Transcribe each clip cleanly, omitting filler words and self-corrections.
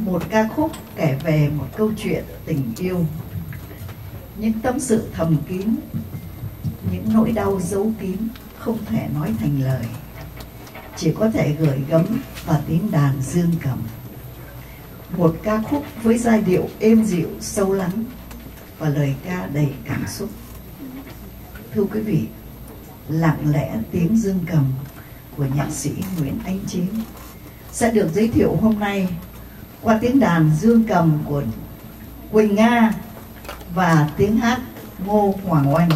một ca khúc kể về một câu chuyện tình yêu, những tâm sự thầm kín, những nỗi đau giấu kín không thể nói thành lời, chỉ có thể gửi gắm vào tiếng đàn dương cầm. Một ca khúc với giai điệu êm dịu sâu lắng và lời ca đầy cảm xúc. Thưa quý vị, Lặng lẽ tiếng dương cầm của nhạc sĩ Nguyễn Anh Chiến sẽ được giới thiệu hôm nay qua tiếng đàn dương cầm của Quỳnh Nga và tiếng hát Ngô Hoàng Oanh.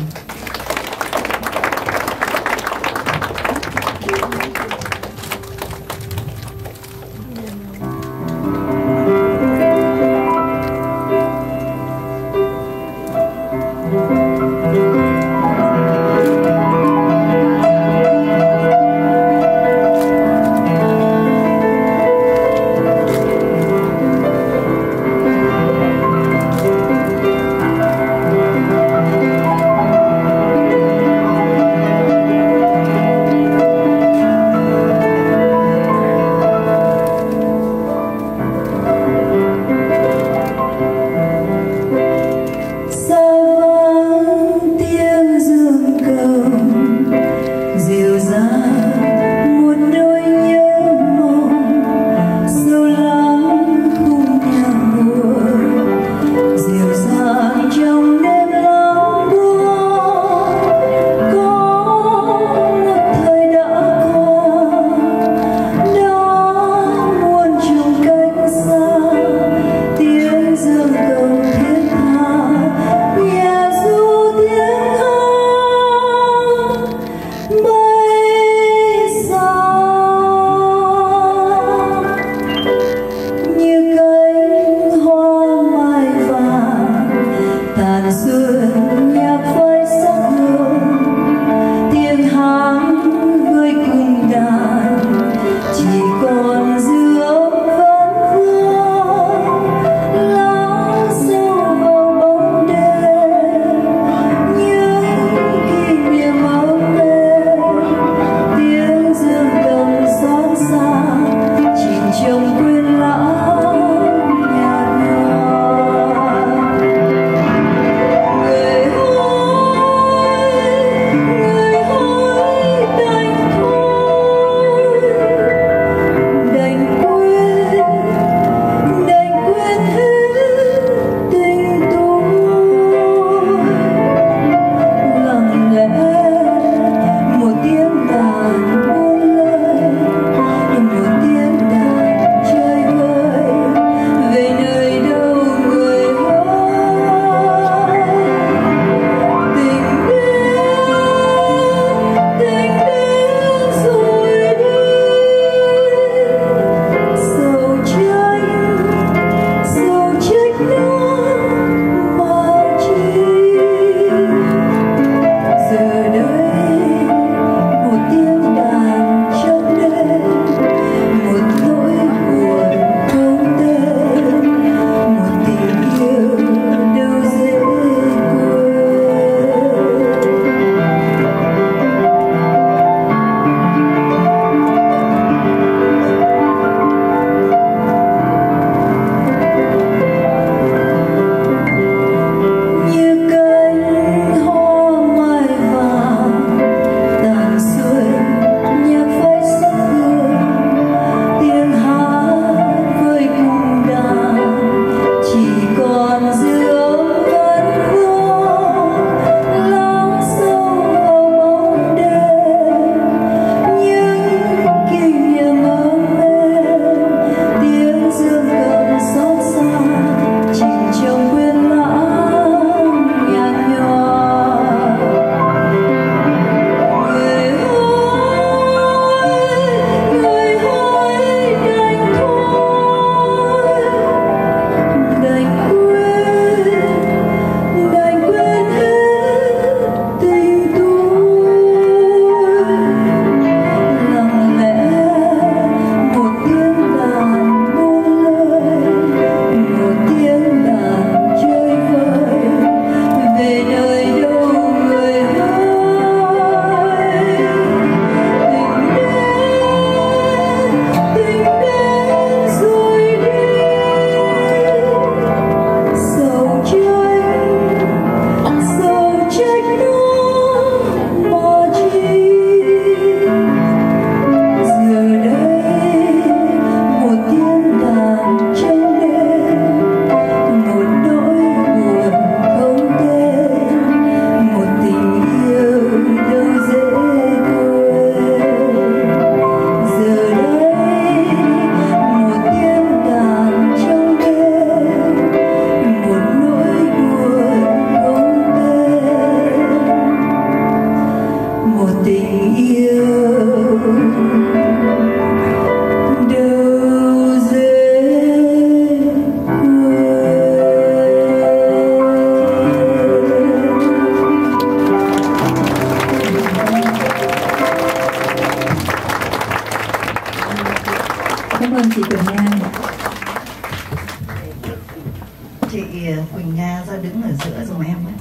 Chị Quỳnh Nga ra đứng ở giữa giùm em ấy.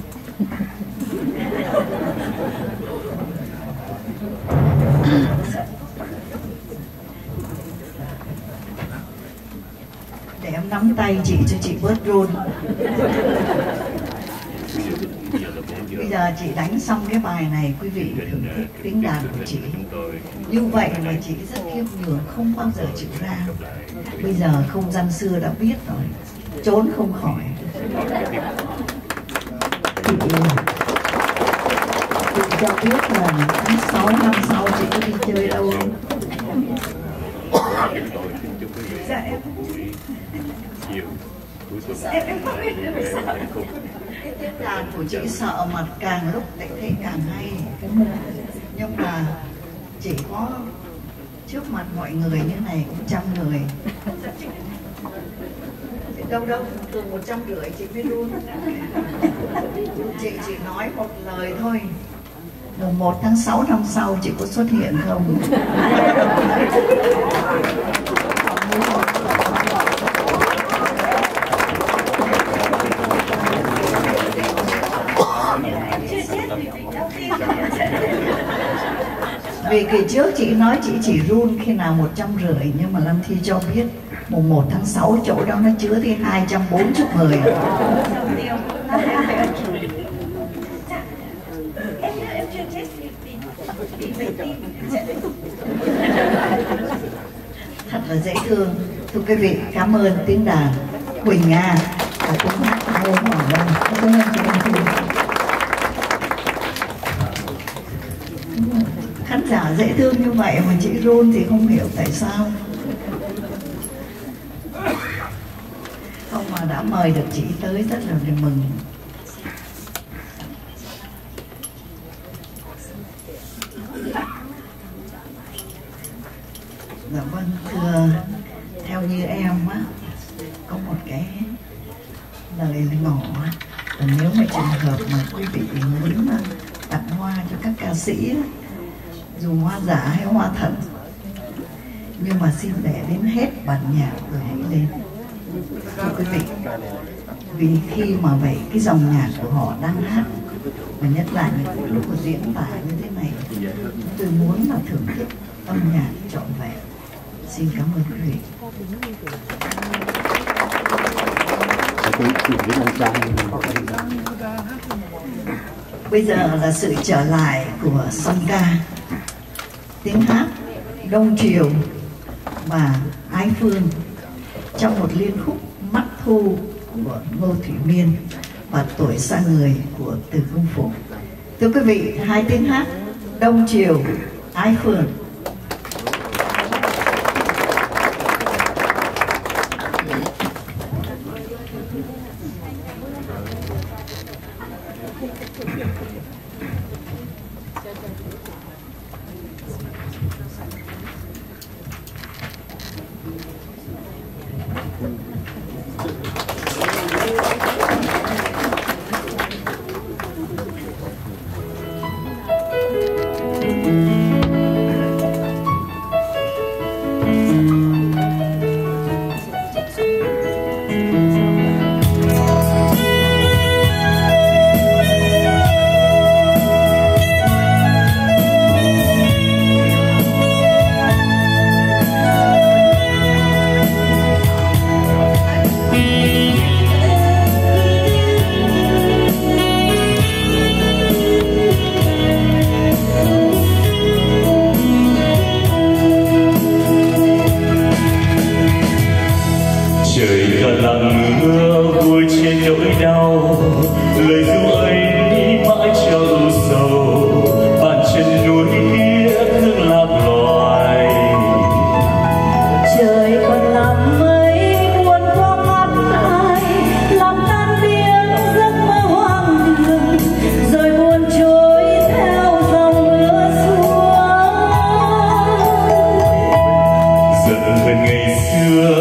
Để em nắm tay chị cho chị bớt run. Bây giờ chị đánh xong cái bài này, quý vị thưởng thức tiếng đàn của chị. Như vậy mà chị rất khiêm nhường, không bao giờ chịu ra. Bây giờ không gian xưa đã biết rồi, trốn không khỏi. Chị cho biết là tháng 6 năm sau chị có đi chơi đâu không? Dạ em không biết được sao. Cái tiếng đàn của chị sợ mà càng lúc lại thấy càng hay. Nhưng mà chỉ có trước mặt mọi người như này cũng 100 người. Đâu đâu, thường 150 chị mới run. Chị chỉ nói một lời thôi. Mùng 1 tháng 6 năm sau chị có xuất hiện không? Vì kỳ trước chị nói chị chỉ run khi nào 150, nhưng mà Lâm Thi cho biết mùng 1 tháng 6 chỗ đó nó chứa thì 240 người. Thật là dễ thương. Thưa quý vị, cảm ơn tiếng đàn Quỳnh Nga và tiếng hát Ngô Hoàng Long. Cảm ơn chị Lâm Thi. Khán giả dễ thương như vậy mà chị run thì không hiểu tại sao. Không mà đã mời được chị tới rất là mừng. Dạ vâng, thưa, theo như em á, có một cái lời ngỏ là nếu mà trường hợp mà quý vị muốn tặng hoa cho các ca sĩ á, dù hoa giả hay hoa thật, nhưng mà xin để đến hết bản nhạc rồi hãy lên. Thưa quý vị, vì khi mà vậy cái dòng nhạc của họ đang hát, và nhất là những lúc mà diễn tả như thế này, tôi muốn là thưởng thức âm nhạc trọn vẹn. Xin cảm ơn quý vị. Bây giờ là sự trở lại của song ca, tiếng hát Đông Triều và Ái Phương trong một liên khúc Mắt Thu của Ngô Thủy Miên và Tuổi Xa Người của Từ Công Phụng. Thưa quý vị, hai tiếng hát Đông Triều, Ái Phương.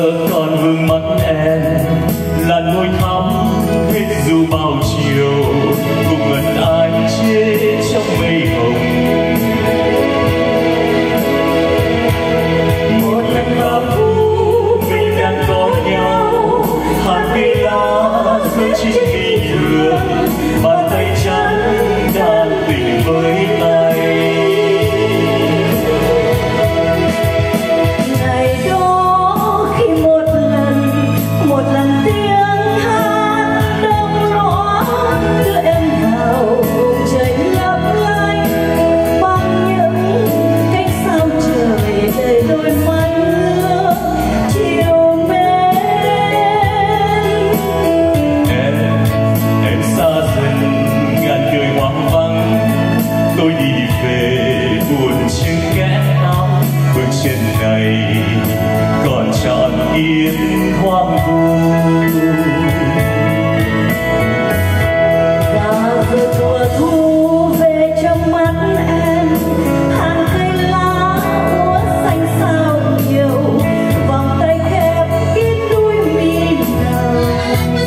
Là nỗi thắm hết dù bao chiều. biển hoang vu. Và rồi mùa thu về trong mắt em, hàng cây lá úa xanh sao nhiều, vòng tay khép kín đuôi mi nàng.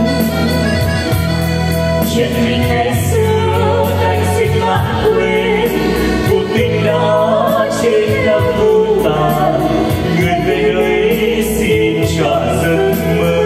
Chuyện mình ngày xưa anh xin lãng quên, cuộc tình đã trên năm thu tàn, người về đây xin chọn giấc mơ.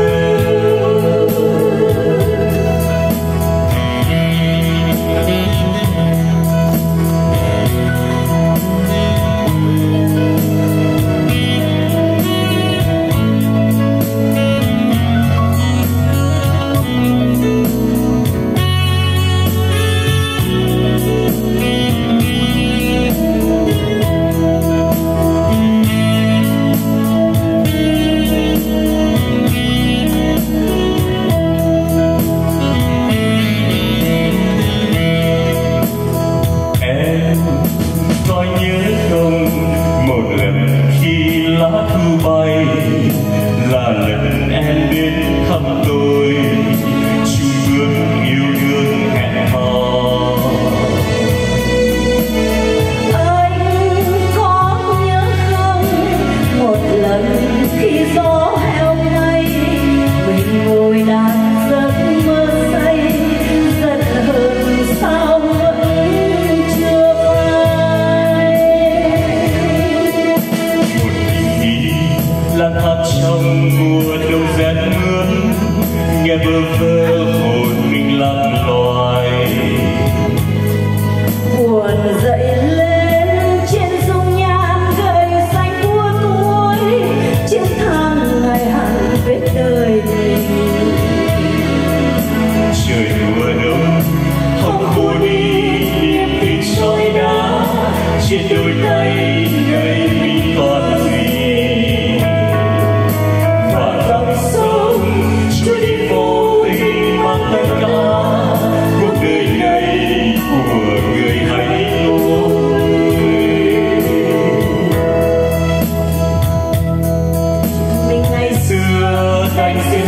Bay là lần em đến thăm tôi, chung bước yêu đương hẹn hò. Anh có nhớ không, một lần khi gió heo bay, mình ngồi đàn giấc mơ say, giận hơn sao vẫn chưa phai. Lang thang trong mùa đông rét mướt, nghe bơ vơ hồn mình lặng loài. Buồn dậy lên trên dung nhan gầy xanh của tuổi, chiến thắng ngày hẳn vết đời mình. Trời mùa đông không khô đi niềm tin soi đá, trên đôi tay ngày mình còn gì. Chúa đi vô tình mang tất cả, cuộc đời này của người hãy lối. Mình ngày xưa anh xin